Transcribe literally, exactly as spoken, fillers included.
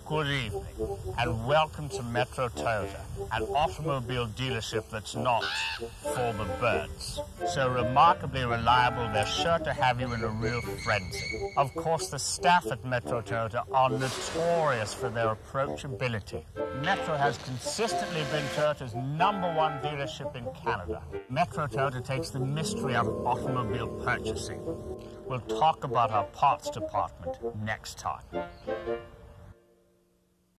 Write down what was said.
Good evening, and welcome to Metro Toyota, an automobile dealership that's not for the birds. So remarkably reliable, they're sure to have you in a real frenzy. Of course, the staff at Metro Toyota are notorious for their approachability. Metro has consistently been Toyota's number one dealership in Canada. Metro Toyota takes the mystery out of automobile purchasing. We'll talk about our parts department next time.